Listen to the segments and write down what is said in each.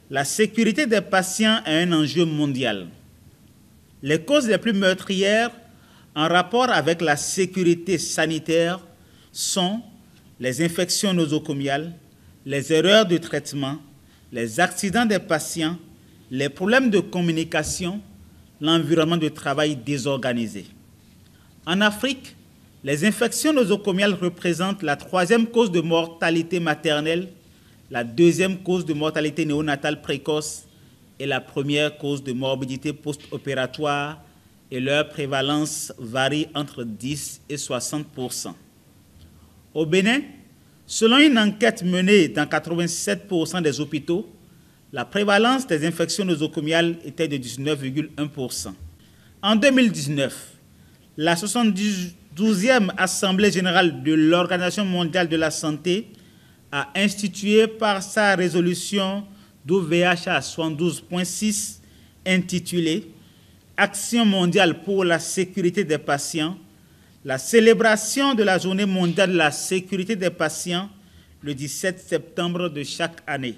La sécurité des patients est un enjeu mondial. Les causes les plus meurtrières en rapport avec la sécurité sanitaire sont les infections nosocomiales, les erreurs de traitement, les accidents des patients, les problèmes de communication, l'environnement de travail désorganisé. En Afrique, les infections nosocomiales représentent la 3e cause de mortalité maternelle, la 2e cause de mortalité néonatale précoce et la 1re cause de morbidité post-opératoire, et leur prévalence varie entre 10 et 60%. Au Bénin, selon une enquête menée dans 87% des hôpitaux, la prévalence des infections nosocomiales était de 19,1%. En 2019, la 72e Assemblée générale de l'Organisation mondiale de la santé a institué par sa résolution d'OVHA 72.6 intitulée « Action mondiale pour la sécurité des patients », la célébration de la Journée mondiale de la sécurité des patients le 17 septembre de chaque année.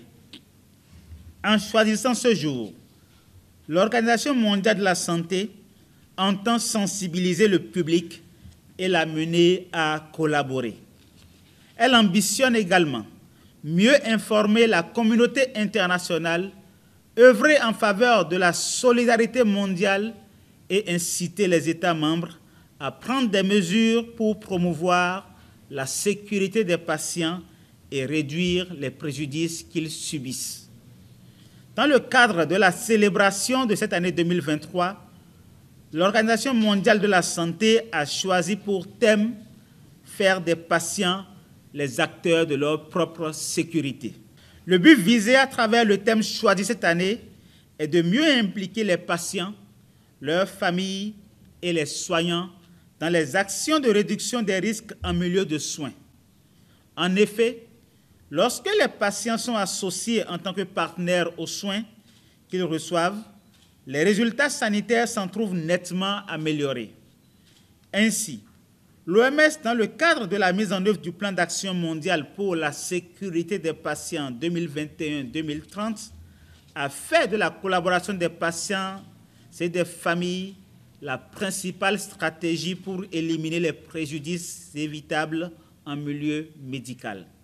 En choisissant ce jour, l'Organisation mondiale de la santé entend sensibiliser le public et l'amener à collaborer. Elle ambitionne également mieux informer la communauté internationale, œuvrer en faveur de la solidarité mondiale et inciter les États membres à prendre des mesures pour promouvoir la sécurité des patients et réduire les préjudices qu'ils subissent. Dans le cadre de la célébration de cette année 2023, l'Organisation mondiale de la santé a choisi pour thème « Faire des patients les acteurs de leur propre sécurité ». Le but visé à travers le thème choisi cette année est de mieux impliquer les patients, leurs familles et les soignants dans les actions de réduction des risques en milieu de soins. En effet, lorsque les patients sont associés en tant que partenaires aux soins qu'ils reçoivent, les résultats sanitaires s'en trouvent nettement améliorés. Ainsi, l'OMS, dans le cadre de la mise en œuvre du plan d'action mondial pour la sécurité des patients 2021-2030, a fait de la collaboration des patients et des familles la principale stratégie pour éliminer les préjudices évitables en milieu médical.